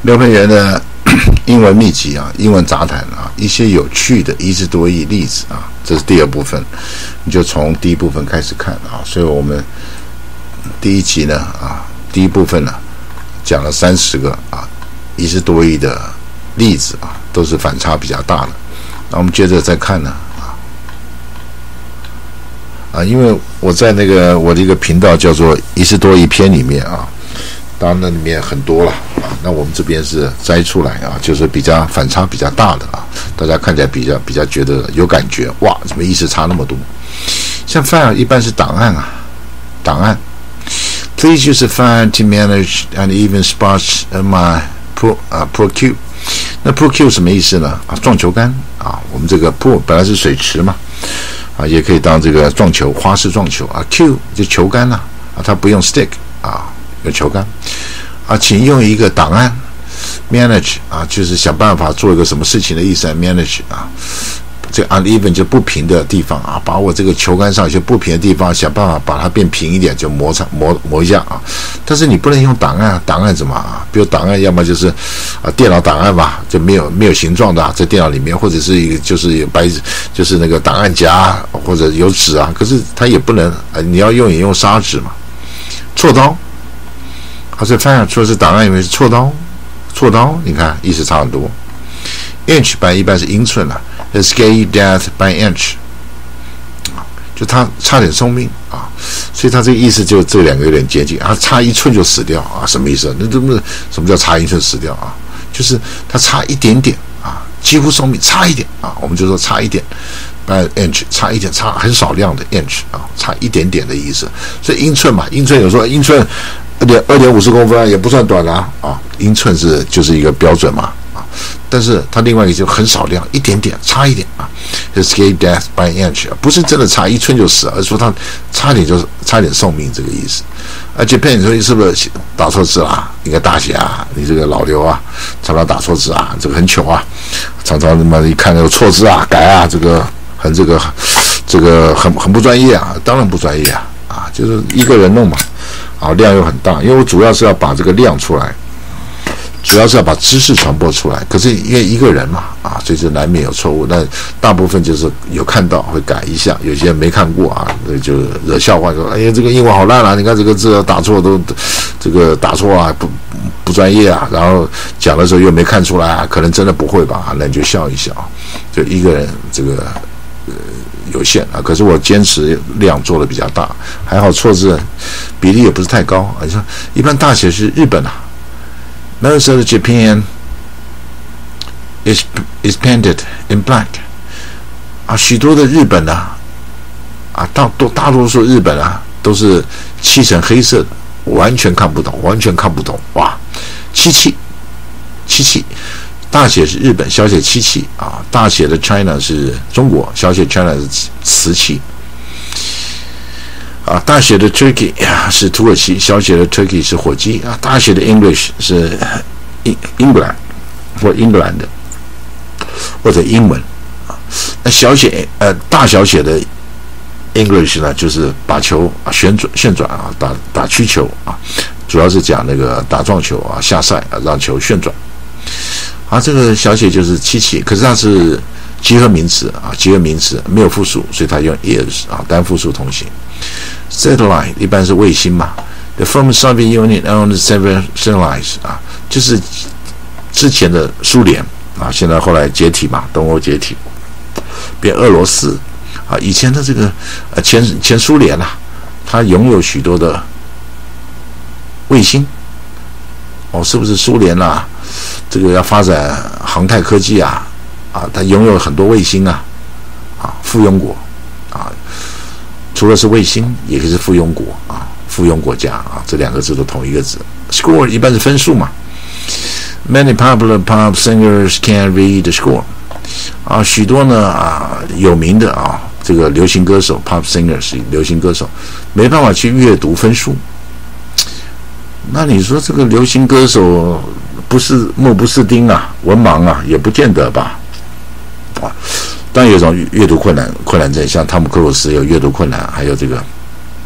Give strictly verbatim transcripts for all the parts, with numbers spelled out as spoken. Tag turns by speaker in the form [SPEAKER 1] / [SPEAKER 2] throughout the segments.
[SPEAKER 1] 刘培元的英文秘籍啊，英文杂谈啊，一些有趣的一字多义例子啊，这是第二部分，你就从第一部分开始看啊。所以我们第一集呢啊，第一部分呢讲了三十个啊一字多义的例子啊，都是反差比较大的。那我们接着再看呢啊啊，因为我在那个我的一个频道叫做一字多义篇里面啊。当然那里面很多了啊，那我们这边是摘出来啊，就是比较反差比较大的啊，大家看起来比较比较觉得有感觉，哇，怎么意思差那么多？像 file 一般是档案啊，档案。Please use a file to manage and even sparse my pro 啊 procure。那 procure 什么意思呢？啊，撞球杆啊，我们这个 pro 本来是水池嘛，啊，也可以当这个撞球，花式撞球啊 ，Q 就球杆呐，啊，它不用 stick 啊。有球杆啊，请用一个档案 manage 啊，就是想办法做一个什么事情的意思 manage 啊，这个 uneven 就不平的地方啊，把我这个球杆上有些不平的地方想办法把它变平一点，就摩擦磨磨一下啊。但是你不能用档案，档案怎么啊？比如档案要么就是啊电脑档案吧，就没有没有形状的、啊、在电脑里面，或者是一个就是有白就是那个档案夹或者有纸啊，可是它也不能啊，你要用也用砂纸嘛，锉刀。好，这翻译说是档案，因为是锉刀，锉刀，你看意思差很多。inch 版一般是英寸啊 ，escape death by inch， 啊，就他差点送命啊，所以他这个意思就这两个有点接近啊，差一寸就死掉啊，什么意思？那这么什么叫差一寸死掉啊？就是他差一点点啊，几乎送命，差一点啊，我们就说差一点。by inch 差一点，差很少量的 inch 啊，差一点点的意思。所以英寸嘛，英寸有时候英寸二点二点五十公分也不算短啦 啊, 啊，英寸是就是一个标准嘛啊。但是它另外一个就很少量，一点点，差一点啊。escape death by inch 不是真的差一寸就死，而是说它差点就是差点送命这个意思。而且Japan你说是不是打错字啦？应该大写啊，你这个老刘啊，常常打错字啊，这个很糗啊，常常他妈一看有错字啊，改啊，这个。很这个这个很很不专业啊，当然不专业啊啊，就是一个人弄嘛，啊量又很大，因为我主要是要把这个量出来，主要是要把知识传播出来。可是因为一个人嘛啊，所以就难免有错误。那大部分就是有看到会改一下，有些没看过啊，就惹笑话说，哎呀这个英文好烂啊，你看这个字打错都这个打错啊，不不专业啊。然后讲的时候又没看出来啊，可能真的不会吧？那你就笑一笑，就一个人这个。呃，有限啊，可是我坚持量做的比较大，还好错字比例也不是太高。你说一般大写是日本啊 ，Most of Japan is is painted in black 啊，许多的日本啊，啊大多大多数日本啊都是漆成黑色的，完全看不懂，完全看不懂，哇，漆器，漆器。大写是日本，小写漆器啊。大写的 China 是中国，小写 China 是瓷器啊。大写的 Turkey 是土耳其，小写的 Turkey 是火鸡啊。大写的 English 是英英格兰或英格兰的或者英文啊。那小写呃大小写的 English 呢，就是把球啊旋转旋转啊，打打曲球啊，主要是讲那个打撞球啊，下赛啊，让球旋转。啊，这个小写就是漆器，可是它是集合名词啊，集合名词没有复数，所以它用 is 啊，单复数通行。Satellite 一般是卫星嘛 ，The former Soviet Union owned several satellites 啊，就是之前的苏联啊，现在后来解体嘛，东欧解体，变俄罗斯啊，以前的这个呃前前苏联啊，它拥有许多的卫星，哦，是不是苏联啊？这个要发展航太科技啊，啊，它拥有很多卫星啊，啊，附庸国啊，除了是卫星，也可以是附庸国啊，附庸国家啊，这两个字都同一个字。Score 一般是分数嘛。Many popular pop singers can't read the score 啊，许多呢啊有名的啊这个流行歌手 pop singers 流行歌手没办法去阅读分数。那你说这个流行歌手？不是莫不是丁啊，文盲啊，也不见得吧。啊，当然有一种阅读困难困难症，像汤姆克鲁斯有阅读困难，还有这个啊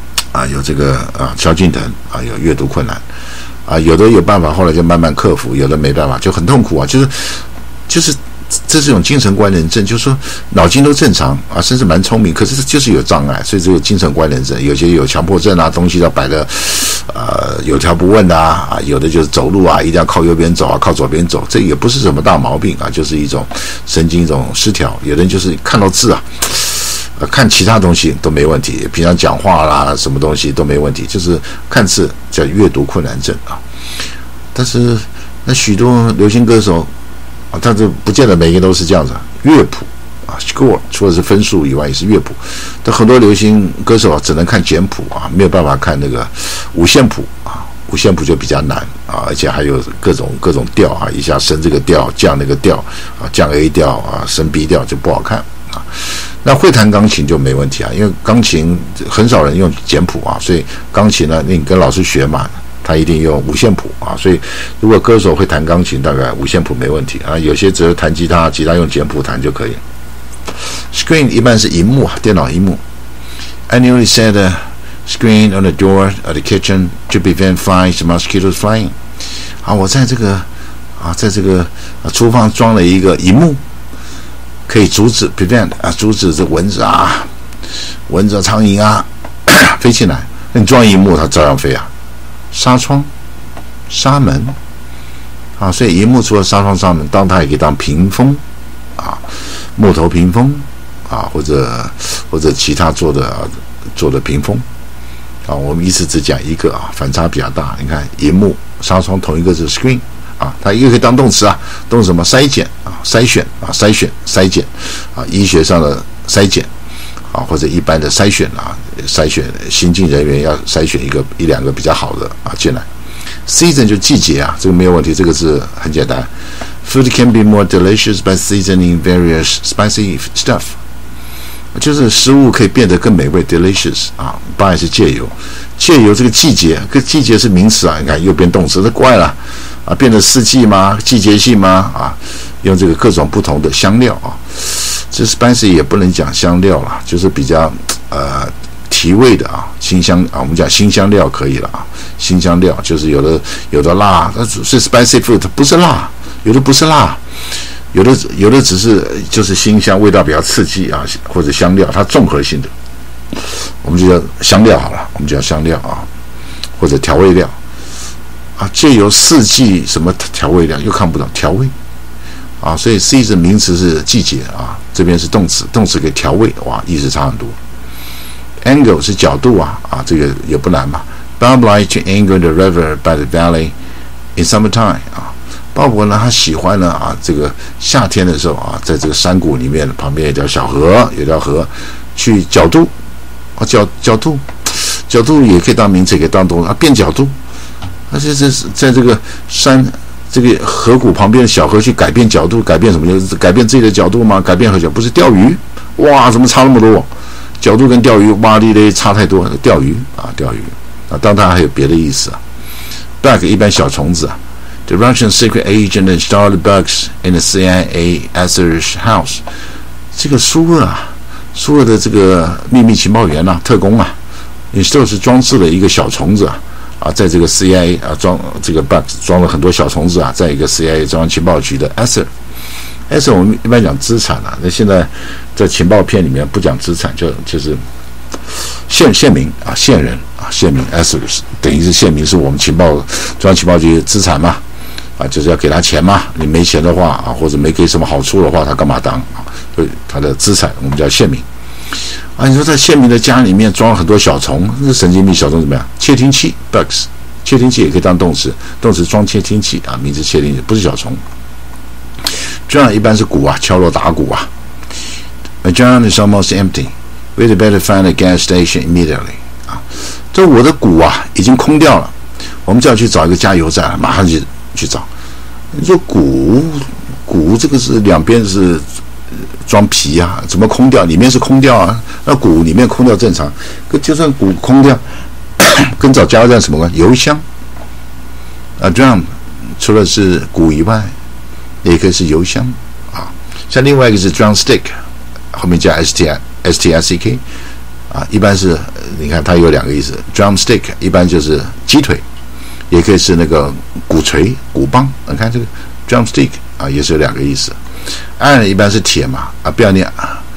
[SPEAKER 1] 啊，有这个啊萧敬腾啊，有阅读困难啊，有的有办法，后来就慢慢克服，有的没办法，就很痛苦啊，就是就是。这是一种精神关联症，就是说脑筋都正常啊，甚至蛮聪明，可是就是有障碍，所以这个精神关联症，有些有强迫症啊，东西要摆的呃有条不紊啊，啊，有的就是走路啊，一定要靠右边走啊，靠左边走，这也不是什么大毛病啊，就是一种神经一种失调。有人就是看到字啊，呃，看其他东西都没问题，平常讲话啦，什么东西都没问题，就是看字叫阅读困难症啊。但是那许多流行歌手。啊，但是不见得每个人都是这样子。乐谱啊 ，score 除了是分数以外，也是乐谱。但很多流行歌手啊，只能看简谱啊，没有办法看那个五线谱啊。五线谱就比较难啊，而且还有各种各种调啊，一下升这个调，降那个调啊，降 A 调啊，升 B 调就不好看啊。那会弹钢琴就没问题啊，因为钢琴很少人用简谱啊，所以钢琴呢，你跟老师学嘛。他一定用五线谱啊，所以如果歌手会弹钢琴，大概五线谱没问题啊。有些只是弹吉他，吉他用简谱弹就可以。Screen 一般是荧幕啊，电脑荧幕。I newly set a screen on the door of the kitchen to prevent flies and mosquitoes flying. 啊，我在这个啊，在这个、啊、厨房装了一个荧幕，可以阻止 prevent 啊，阻止这蚊子啊、蚊子、苍蝇啊飞进来。那你装荧幕，它照样飞啊。纱窗、纱门啊，所以荧幕除了纱窗、纱门，当它也可以当屏风啊，木头屏风啊，或者或者其他做的、啊、做的屏风啊。我们一次只讲一个啊，反差比较大。你看，荧幕、纱窗同一个是 screen 啊，它一个可以当动词啊，动词什么筛检啊、筛选啊、筛选、筛检啊，医学上的筛检。啊，或者一般的筛选啊，筛选新进人员要筛选一个一两个比较好的啊进来。Season 就季节啊，这个没有问题，这个是很简单。Food can be more delicious by seasoning various spicy stuff， 就是食物可以变得更美味 ，delicious 啊，by是借由，借由这个季节，这季节是名词啊，你看又变动词，这怪了啊，变成四季吗？季节性吗？啊，用这个各种不同的香料啊。这 spicy 也不能讲香料啦，就是比较呃提味的啊，辛香啊，我们讲辛香料可以了啊，辛香料就是有的有的辣，它是 spicy food， 它不是辣，有的不是辣，有的有的只是就是辛香，味道比较刺激啊，或者香料，它综合性的，我们就叫香料好了，我们就叫香料啊，或者调味料啊，借由四季什么调味料又看不懂调味。啊，所以 season 名词是季节啊，这边是动词，动词可以调味，哇，意思差很多。Angle 是角度啊，啊，这个也不难嘛。Bob likes to angle the river by the valley in summertime 啊，鲍勃呢，他喜欢呢啊，这个夏天的时候啊，在这个山谷里面旁边有条小河，有条河去角度啊，角角度，角度也可以当名词，也可以当动词啊，变角度，而且这是在这个山。这个河谷旁边的小河去改变角度，改变什么？就是改变自己的角度吗？改变河角不是钓鱼？哇，怎么差那么多？角度跟钓鱼哇哩嘞差太多。钓鱼啊，钓鱼啊，当然还有别的意思啊。Bug 一般小虫子啊。The Russian secret agent installed bugs in the C I A Asser's house。这个苏俄啊，苏俄的这个秘密情报员呐、啊，特工啊 ，install 是装置了一个小虫子啊。啊，在这个 C I A 啊装这个 bug 装了很多小虫子啊，在一个 C I A 中央情报局的 Asser，Asser 我们一般讲资产啊，那现在在情报片里面不讲资产，就就是县县民啊，县人啊，县民 Asser 等于是县民是我们情报中央情报局资产嘛，啊，就是要给他钱嘛，你没钱的话啊，或者没给什么好处的话，他干嘛当啊？所以他的资产我们叫县民。啊，你说在县民的家里面装了很多小虫，那神经病小虫怎么样？窃听器 bugs， 窃听器也可以当动词，动词装窃听器啊，名字窃听器不是小虫。John 一般是鼓啊，敲锣打鼓啊。John is almost empty. We'd better find a gas station immediately. 啊，这我的鼓啊已经空掉了，我们就要去找一个加油站，马上去去找。你说鼓鼓这个是两边是。装皮啊，怎么空掉？里面是空掉啊，那鼓里面空掉正常，可就算鼓空掉，跟找加油站什么关系？油箱啊 ，drum 除了是鼓以外，也可以是油箱啊。像另外一个是 drumstick， 后面加 s t s t i c k 啊，一般是你看它有两个意思 ，drumstick 一般就是鸡腿，也可以是那个鼓槌、鼓棒。你看这个 drumstick 啊，也是有两个意思。iron 一般是铁嘛，啊，不要念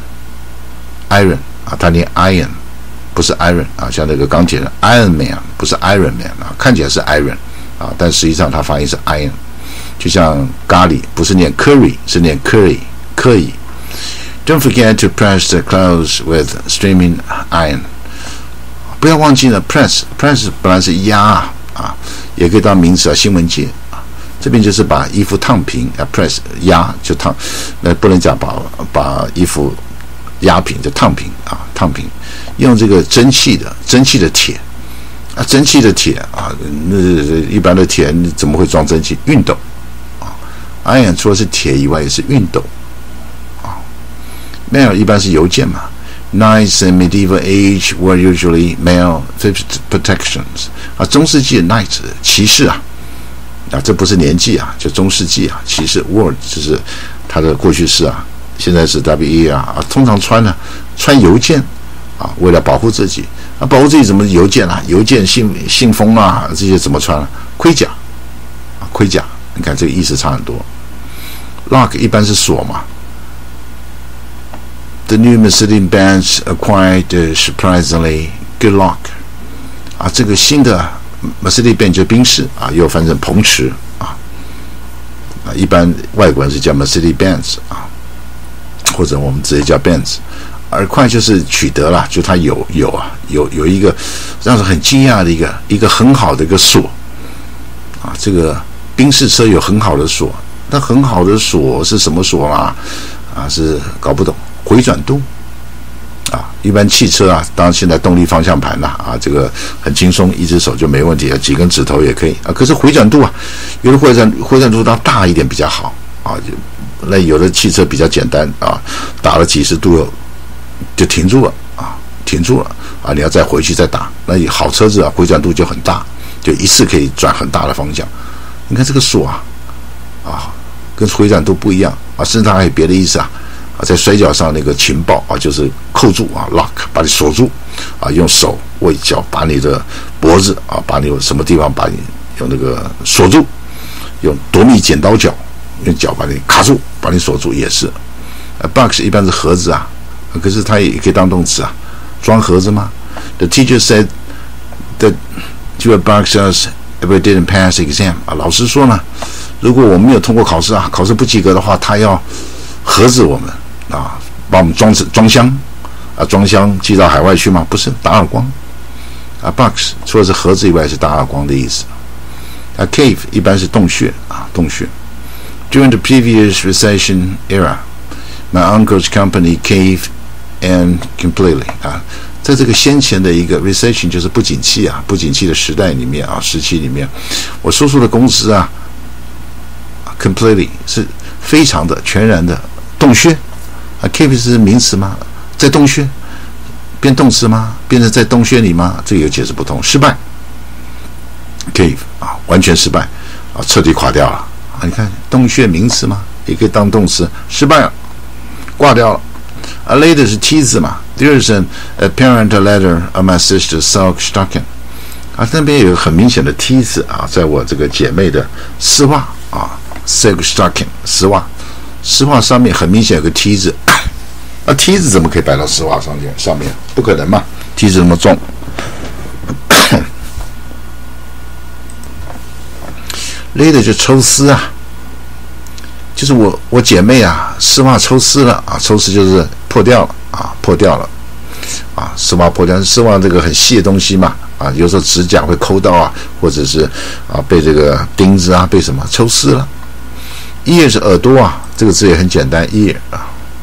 [SPEAKER 1] iron 啊，它念 iron， 不是 iron 啊，像那个钢铁人 Iron Man 不是 Iron Man 啊，看起来是 iron 啊，但实际上它发音是 iron。就像咖喱不是念 curry， 是念 curry 可以。Don't forget to press the clothes with steaming iron。不要忘记了 press press 本来是压啊，啊也可以当名词啊，新闻界啊，这边就是把衣服烫平啊 ，press 压就烫，那不能讲把把衣服压平就烫平啊，烫平，用这个蒸汽的蒸汽的铁啊，蒸汽的铁啊，那一般的铁你怎么会装蒸汽？熨斗啊 ，iron 除了是铁以外也是熨斗啊 ，mail 一般是邮件嘛。Knights in medieval age were usually mail protections 啊，中世纪的 knights 骑士啊，啊这不是年纪啊，就中世纪啊，骑士 word 就是它的过去式啊，现在是 W E 啊，啊通常穿呢穿邮件啊，为了保护自己啊，保护自己怎么邮件啊？邮件信信封啊这些怎么穿啊？盔甲啊，盔甲，你看这个意思差很多。Lock 一般是锁嘛。The new Mercedes-Benz acquired a surprisingly good lock 啊，这个新的 Mercedes-Benz 就宾士啊，又翻成鹏驰啊，啊，一般外国人是叫 Mercedes-Benz 啊，或者我们直接叫 Benz， 而快就是取得了，就它有有啊，有有一个让人很惊讶的一个一个很好的一个锁啊，这个宾士车有很好的锁，那很好的锁是什么锁啊？啊，是搞不懂。回转度啊，一般汽车啊，当然现在动力方向盘啦 啊, 啊，这个很轻松，一只手就没问题了，几根指头也可以啊。可是回转度啊，有的回转回转度要大一点比较好啊，就那有的汽车比较简单啊，打了几十度就停住了啊，停住了啊，你要再回去再打。那好车子啊，回转度就很大，就一次可以转很大的方向。你看这个锁啊，啊，跟回转度不一样啊，甚至还有别的意思啊。啊，在摔跤上那个情报啊，就是扣住啊 ，lock， 把你锁住啊，用手握脚把你的脖子啊，把你有什么地方把你用那个锁住，用夺命剪刀脚，用脚把你卡住，把你锁住也是。啊 ，box 一般是盒子啊，可是它也可以当动词啊，装盒子吗 ？The teacher said that you would box us if we didn't pass the exam 啊，老师说呢，如果我们没有通过考试啊，考试不及格的话，他要盒子我们。啊，把我们装装箱啊，装箱寄到海外去吗？不是，打耳光啊。box 除了是盒子以外，是打耳光的意思。啊 ，cave 一般是洞穴啊，洞穴。During the previous recession era, my uncle's company caved in completely 啊，在这个先前的一个 recession 就是不景气啊，不景气的时代里面啊，时期里面，我叔叔的公司啊 ，completely 是非常的全然的洞穴。啊 ，cave 是名词吗？在洞穴变动词吗？变成在洞穴里吗？这个有解释不通。失败 ，cave 啊，完全失败啊，彻底垮掉了啊！你看洞穴名词吗？也可以当动词，失败了，挂掉了。啊 ，ladder 是梯子嘛 ？There's an apparent ladder of my sister's silk stocking。啊，那边有很明显的梯子啊，在我这个姐妹的丝袜啊 ，silk stocking 丝袜。丝袜上面很明显有个梯子，那梯子怎么可以摆到丝袜上面？上面不可能嘛？梯子那么重。勒的就抽丝啊，就是我我姐妹啊，丝袜抽丝了啊，抽丝就是破掉了啊，破掉了啊，丝袜破掉，丝袜这个很细的东西嘛啊，有时候指甲会抠到啊，或者是啊被这个钉子啊被什么抽丝了。ear 是耳朵啊，这个字也很简单 ear 啊，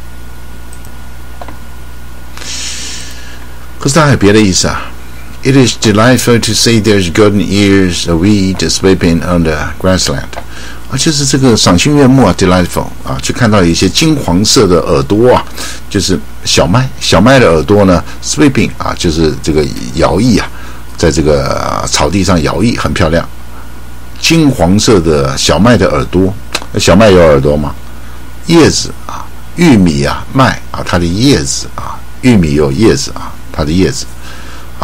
[SPEAKER 1] 可是它还有别的意思啊。It is delightful to see there's golden ears of wheat sweeping on the grassland 啊，就是这个赏心悦目啊 delightful 啊，去看到一些金黄色的耳朵啊，就是小麦小麦的耳朵呢 sweeping 啊，就是这个摇曳啊，在这个草地上摇曳，很漂亮。金黄色的小麦的耳朵，小麦有耳朵吗？叶子啊，玉米啊，麦啊，它的叶子啊，玉米有叶子啊，它的叶子啊，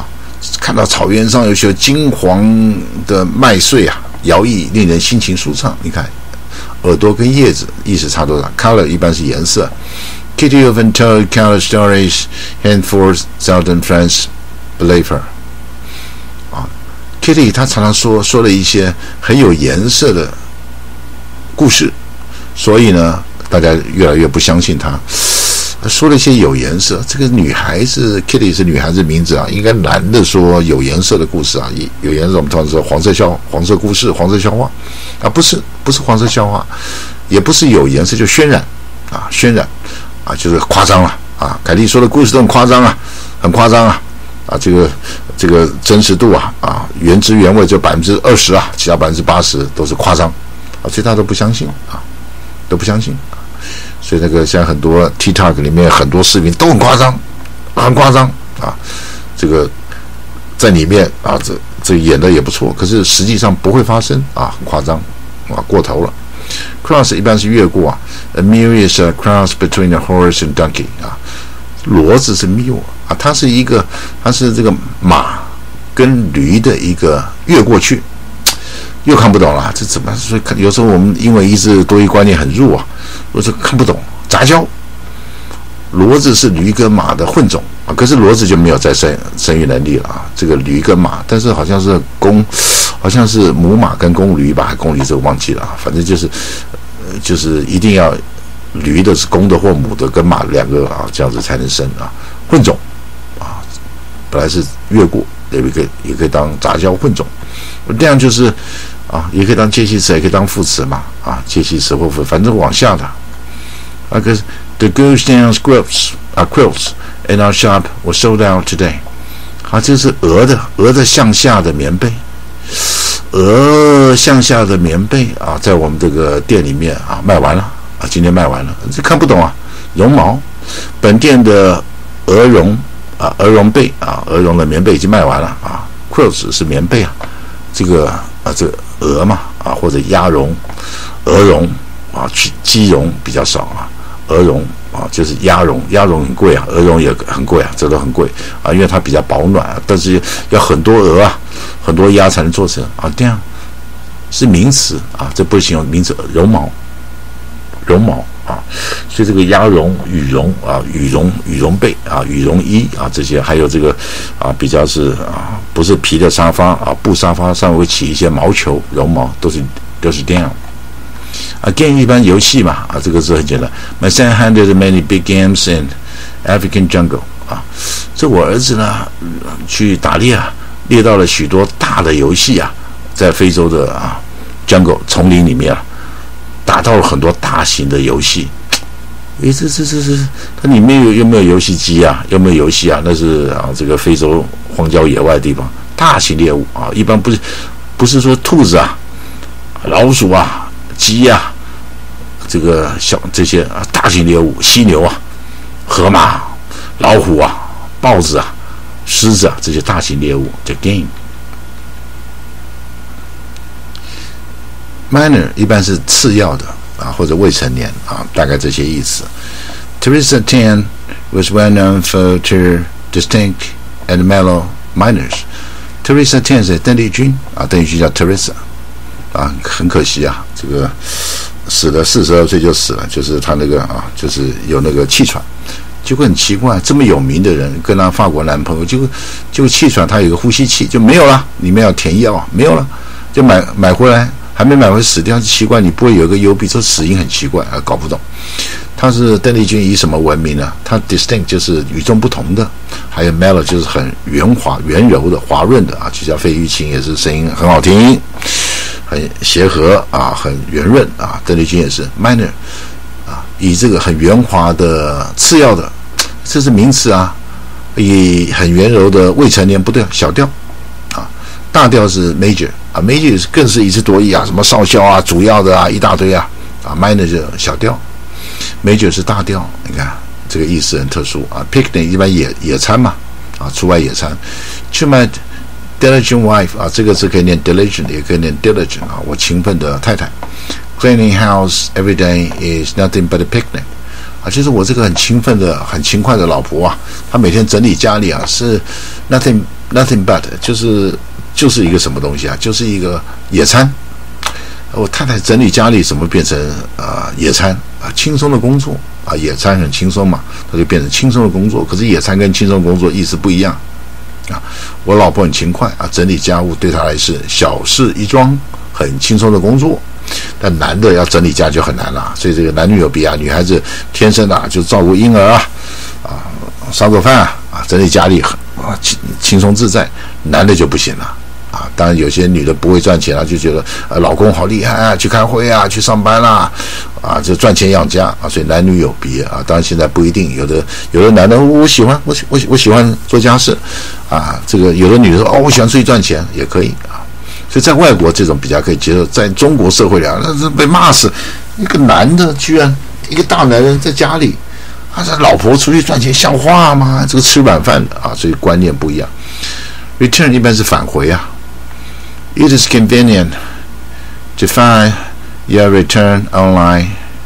[SPEAKER 1] 看到草原上有些金黄的麦穗啊，摇曳，令人心情舒畅。你看，耳朵跟叶子意思差多少 ？Color 一般是颜色。Kitty often told color stories, and for southern friends believe her. 啊 ，Kitty 她常常说说了一些很有颜色的故事，所以呢，大家越来越不相信她。说了一些有颜色，这个女孩子 Kitty 是女孩子名字啊，应该男的说有颜色的故事啊，有颜色我们通常说黄色笑黄色故事、黄色笑话啊，不是不是黄色笑话，也不是有颜色，就渲染啊，渲染啊，就是夸张了啊。凯蒂说的故事都很夸张啊，很夸张啊啊，这个这个真实度啊啊，原汁原味就百分之二十啊，其他百分之八十都是夸张啊，所以大家都不相信啊，都不相信。所以那个像很多 TikTok 里面很多视频都很夸张，很夸张啊！这个在里面啊，这这演的也不错，可是实际上不会发生啊，很夸张啊，过头了。Cross 一般是越过啊 ，A mule is a cross between a horse and donkey 啊，骡子是 mule 啊，它是一个，它是这个马跟驴的一个越过去。又看不懂了，这怎么？所以有时候我们因为一直多益观念很弱啊，我说看不懂。杂交，骡子是驴跟马的混种啊，可是骡子就没有再生生育能力了啊。这个驴跟马，但是好像是公，好像是母马跟公驴吧，公驴这个忘记了啊。反正就是，呃，就是一定要驴的是公的或母的，跟马两个啊，这样子才能生啊。混种啊，本来是越过，也可以也可以当杂交混种，这样就是。啊，也可以当介系词，也可以当副词嘛。啊，介系词或副词，反正往下的。啊，可是 The goose down quilts 啊 quilts in our shop were sold out today。啊，这是鹅的鹅的向下的棉被，鹅向下的棉被啊，在我们这个店里面啊卖完了啊，今天卖完了，这看不懂啊。绒毛，本店的鹅绒啊鹅绒被啊鹅绒的棉被已经卖完了啊 ，quilts 是棉被啊，这个啊这个。鹅嘛啊，或者鸭绒、鹅绒啊，鸡绒比较少啊，鹅绒啊就是鸭绒，鸭绒很贵啊，鹅绒也很贵啊，这都很贵啊，因为它比较保暖啊，但是要很多鹅啊，很多鸭才能做成啊，这样是名词啊，这不是形容名词，绒毛，绒毛啊，所以这个鸭绒、羽绒啊、羽绒、羽绒被啊、羽绒衣啊这些，还有这个啊比较是啊。不是皮的沙发啊，布沙发上会起一些毛球，绒毛都是都是这样。啊 ，game 一般游戏嘛啊，这个是很简单。My son handled many big games in African jungle 啊，这我儿子呢去打猎啊，猎到了许多大的游戏啊，在非洲的啊 jungle 丛林里面啊，打到了很多大型的游戏。诶，这这这这，它里面有有没有游戏机啊？有没有游戏啊？那是啊，这个非洲荒郊野外的地方，大型猎物啊，一般不是不是说兔子啊、老鼠啊、鸡啊，这个小这些啊大型猎物，犀牛啊、河马、老虎啊、豹子啊、狮子啊这些大型猎物叫 game。minor 一般是次要的。啊，或者未成年啊，大概这些意思。Teresa Tan was well known for her distinct and mellow manners. Teresa Tan 是邓丽君啊，邓丽君叫 Teresa 啊，很可惜啊，这个死了四十二岁就死了，就是她那个啊，就是有那个气喘。结果很奇怪，这么有名的人跟她法国男朋友，结果就气喘，她有一个呼吸器就没有了，里面要填药啊，没有了，就买买回来。还没买回死掉，奇怪，你不会有一个幽闭？这死因很奇怪啊，搞不懂。他是邓丽君以什么闻名呢？他 distinct 就是与众不同的，还有 mellow 就是很圆滑、圆柔的、滑润的啊，就像费玉清也是声音很好听，很协和啊，很圆润啊。邓丽君也是 minor 啊，以这个很圆滑的、次要的，这是名词啊。以很圆柔的未成年不对，小调啊，大调是 major。啊 ，major 更是一次多义啊，什么少校啊、主要的啊，一大堆啊，啊 ，minor 就小调 ，major 是大调，你看这个意思很特殊啊。picnic 一般野野餐嘛，啊，出外野餐。To my diligent wife 啊，这个字可以念 diligent， 也可以念 diligent 啊，我勤奋的太太。Cleaning house every day is nothing but a picnic 啊，就是我这个很勤奋的、很勤快的老婆啊，她每天整理家里啊，是 nothing nothing but 就是就是一个什么东西啊？就是一个野餐。我太太整理家里怎么变成啊、呃、野餐啊轻松的工作啊野餐很轻松嘛，它就变成轻松的工作。可是野餐跟轻松的工作意思不一样啊。我老婆很勤快啊，整理家务对她来是小事一桩，很轻松的工作。但男的要整理家就很难了，所以这个男女有别啊。女孩子天生啊就照顾婴儿啊啊烧个饭啊啊整理家里啊轻轻松自在，男的就不行了。啊，当然有些女的不会赚钱啊，就觉得呃老公好厉害啊，去开会啊，去上班啦，啊，就赚钱养家啊，所以男女有别啊。当然现在不一定，有的有的男的我喜欢我我我喜欢做家事啊，这个有的女的说哦我喜欢出去赚钱也可以啊。所以在外国这种比较可以接受，在中国社会里啊，那是被骂死。一个男的居然一个大男人在家里，他的老婆出去赚钱像话吗？这个吃软饭的啊，所以观念不一样。Return 一般是返回啊。It is convenient to find your return online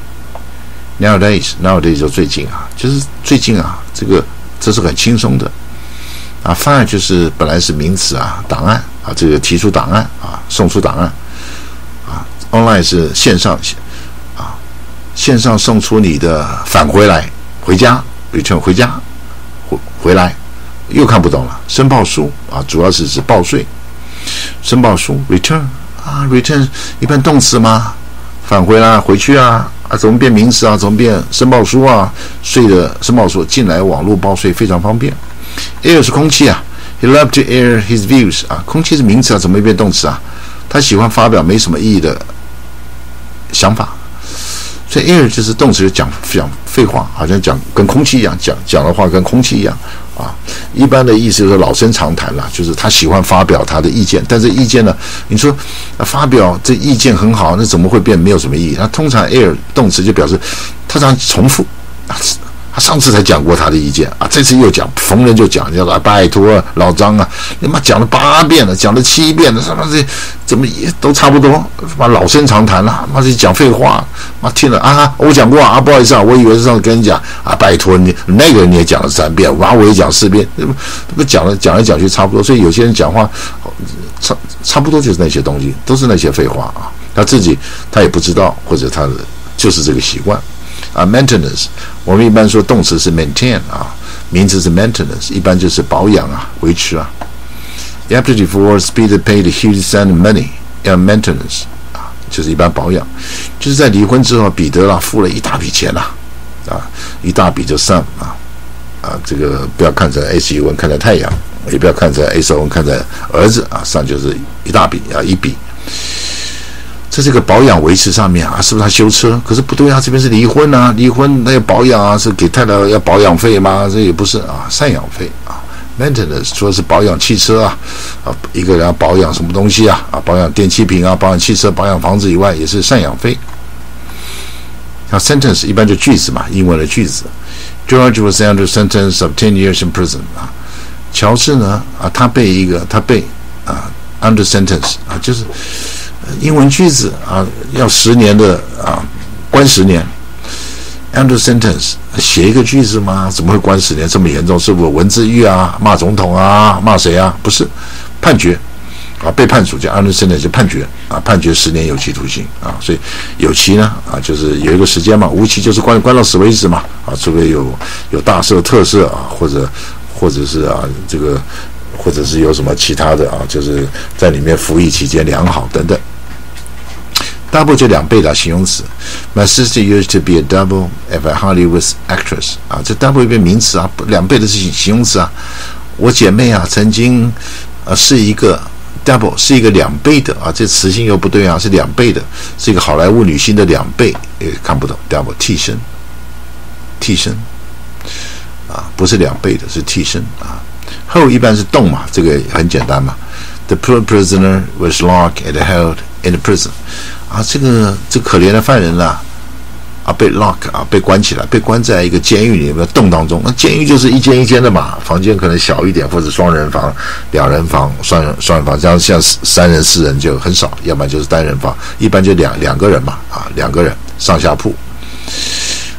[SPEAKER 1] nowadays. Nowadays 就最近啊，就是最近啊，这个这是很轻松的啊。find 就是本来是名词啊，档案啊，这个提出档案啊，送出档案啊。online 是线上啊，线上送出你的返回来，回家 return 回家回回来，又看不懂了。申报书啊，主要是指报税。申报书 return 啊 return 一般动词吗？返回啦，回去啊啊，怎么变名词啊？怎么变申报书啊？税的申报书进来网络报税非常方便。air 是空气啊 ，he loved to air his views 啊，空气是名词啊，怎么变动词啊？他喜欢发表没什么意义的想法，所以 air 就是动词，就讲讲废话，好像讲跟空气一样，讲讲的话跟空气一样。啊，一般的意思就是老生常谈啦，就是他喜欢发表他的意见，但是意见呢，你说、啊、发表这意见很好，那怎么会变没有什么意义？那通常 air 动词就表示他常重复啊，他上次才讲过他的意见啊，这次又讲，逢人就讲，叫做、啊、拜托老张啊，你妈讲了八遍了，讲了七遍了，他妈这怎么也都差不多，妈老生常谈了，妈这讲废话，妈听了啊，我讲过啊，不好意思啊，我以为是上次跟你讲啊，拜托你那个你也讲了三遍，哇，我也讲四遍，这不讲了讲来讲去差不多，所以有些人讲话差差不多就是那些东西，都是那些废话啊，他自己他也不知道，或者他的就是这个习惯。啊 ，maintenance， 我们一般说动词是 maintain 啊，名词是 maintenance， 一般就是保养啊，维持啊。After divorce, Peter paid a huge sum of money on maintenance 啊，就是一般保养，就是在离婚之后，彼得啦付了一大笔钱啦，啊，一大笔就 sum 啊啊，这个不要看成 S U 文看成太阳，也不要看成 S O 文看成儿子啊，上就是一大笔啊，一笔。在这个保养维持上面啊，是不是他修车？可是不对啊，这边是离婚啊，离婚那要保养啊，是给太太要保养费吗？这也不是啊，赡养费啊 ，maintenance 除了是保养汽车啊，啊，一个人要保养什么东西啊，啊，保养电器品啊，保养汽车、保养房子以外，也是赡养费。像 sentence 一般就句子嘛，英文的句子。George was under sentence of ten years in prison 啊，乔治呢啊，他被一个他被啊 under sentence 啊，就是。英文句子啊，要十年的啊，关十年。Under sentence 写一个句子吗？怎么会关十年？这么严重？是不是文字狱啊？骂总统啊？骂谁啊？不是，判决啊，被判处叫 under sentence 就判决啊，判决十年有期徒刑啊。所以有期呢啊，就是有一个时间嘛，无期就是关关到死为止嘛啊，除非有有大赦、特赦啊，或者或者是啊这个。或者是有什么其他的啊，就是在里面服役期间良好等等。Double 就两倍的形容词。My sister used to be a double of a Hollywood actress 啊，这 double 一变名词啊，两倍的是形容词啊。我姐妹啊，曾经呃是一个 double 是一个两倍的啊，这词性又不对啊，是两倍的，是一个好莱坞女星的两倍，也看不懂 double 替身，替身啊，不是两倍的，是替身啊。后一般是动嘛，这个很简单嘛。The poor prisoner was locked and held in the prison 啊，这个这可怜的犯人啊，啊被 lock 啊被关起来，被关在一个监狱里面的洞当中。那监狱就是一间一间的嘛，房间可能小一点，或者双人房、两人房、双人双人房，这样像三人、四人就很少，要不然就是单人房，一般就两两个人嘛，啊两个人上下铺。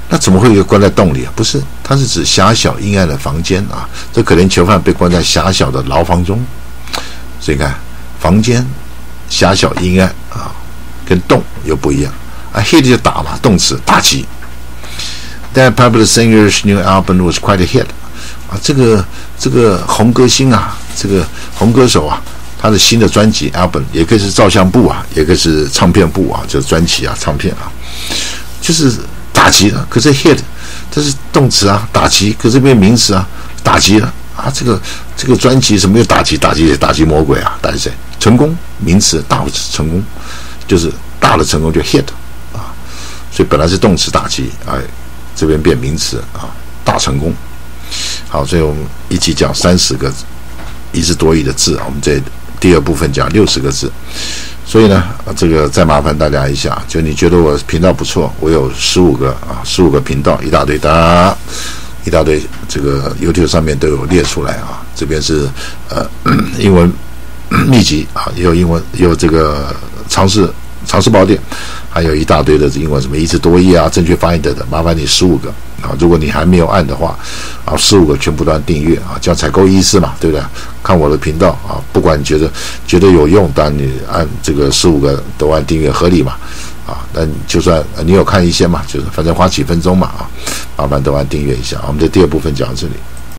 [SPEAKER 1] 那怎么会有关在洞里啊？不是，它是指狭小阴暗的房间啊。这可怜囚犯被关在狭小的牢房中，所以你看，房间狭小阴暗啊，跟洞又不一样啊。hit 就打嘛，动词打击。That popular singer's new album was quite a hit 啊，这个这个红歌星啊，这个红歌手啊，他的新的专辑 album 也可以是照相部啊，也可以是唱片部啊，就是专辑啊，唱片啊，就是打击了。可是 hit 这是动词啊，打击，可是变名词啊，打击了啊。这个这个专辑什么又打击？打击打击魔鬼啊，打击谁？成功，名词，大成功，就是大的成功就 hit 啊。所以本来是动词打击，哎，这边变名词啊，大成功。好，所以我们一起讲三十个一字多义的字，我们这第二部分讲六十个字。所以呢，这个再麻烦大家一下，就你觉得我频道不错，我有十五个啊，十五个频道，一大堆，哒，一大堆，这个 YouTube 上面都有列出来啊。这边是呃英文秘籍啊，也有英文，也有这个常识常识宝典，还有一大堆的英文什么一字多义啊、正确发音等等，麻烦你十五个啊。如果你还没有按的话啊，十五个全部都按订阅啊，这样采购意思嘛，对不对？看我的频道啊，不管你觉得觉得有用，当然你按这个十五个都按订阅合理嘛啊。那你就算你有看一些嘛，就是反正花几分钟嘛啊，麻烦都按订阅一下。我们的第二部分讲到这里。